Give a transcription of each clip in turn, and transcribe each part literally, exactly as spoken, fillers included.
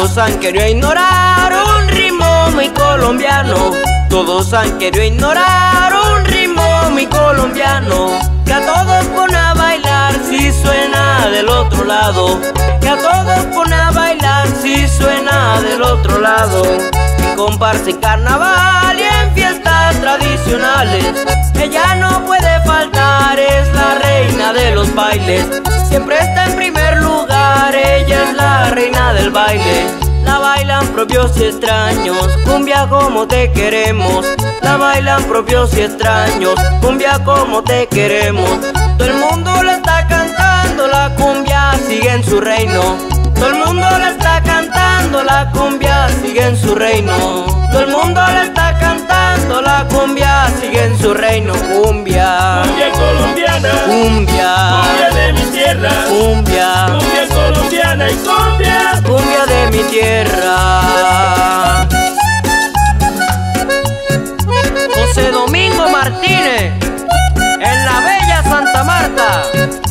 Todos han querido ignorar un ritmo muy colombiano. Todos han querido ignorar un ritmo muy colombiano. Que a todos pone a bailar si suena del otro lado. Que a todos pone a bailar si suena del otro lado. En comparsa, en carnaval y en fiestas tradicionales, ella no puede faltar, es la reina de los bailes. Siempre está en primer lugar, ella es la reina del baile. La bailan propios y extraños, cumbia como te queremos. La bailan propios y extraños, cumbia como te queremos. Todo el mundo la está cantando, la cumbia sigue en su reino. Todo el mundo la está cantando, la cumbia sigue en su reino. Todo el mundo la está cantando, la cumbia sigue en su reino. Cumbia, cumbia colombiana, cumbia, cumbia de mi tierra, cumbia, cumbia colombiana y cumbia, cumbia de mi tierra. José Domingo Martínez, en la bella Santa Marta.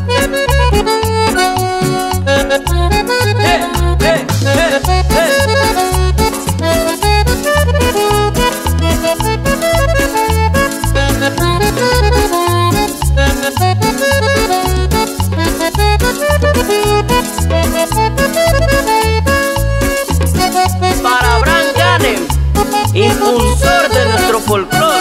Eh, eh, eh, eh. Para Abraham Ganem, impulsor de nuestro folclore.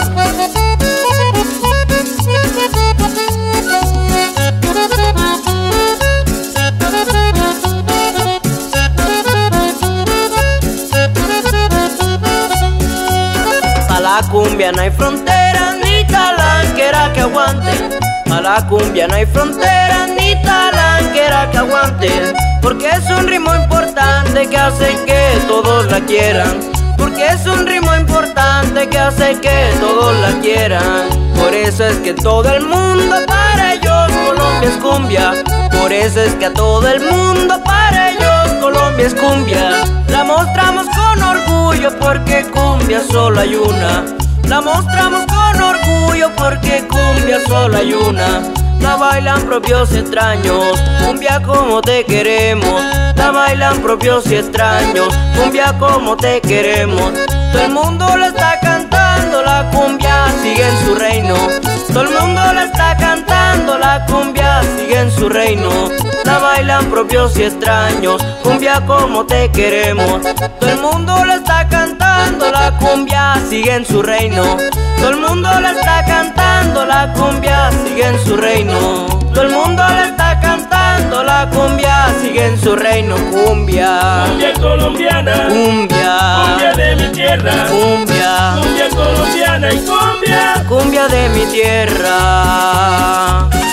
A la cumbia no hay fronteras ni talanquera que aguante. A la cumbia no hay fronteras ni talanquera que aguante. Porque es un ritmo importante que hace que todos la quieran. Porque es un ritmo importante que hace que todos la quieran. Por eso es que todo el mundo para ellos Colombia es cumbia. Por eso es que a todo el mundo para ellos Colombia es cumbia. La mostramos con orgullo porque cumbia solo hay una. La mostramos con orgullo porque cumbia solo hay una. La bailan propios y extraños, cumbia como te queremos. La bailan propios y extraños, cumbia como te queremos. Todo el mundo la está cantando, la cumbia sigue en su reino. Todo el mundo la está cantando, la cumbia sigue en su reino. La bailan propios y extraños, cumbia como te queremos. Todo el mundo la está cantando, la cumbia sigue en su reino. Todo el mundo la está cantando, la cumbia sigue en su reino. Todo el mundo la está cantando, la cumbia sigue en su reino. Cumbia, cumbia colombiana, cumbia, cumbia de mi tierra, cumbia, cumbia colombiana y cumbia, cumbia de mi tierra.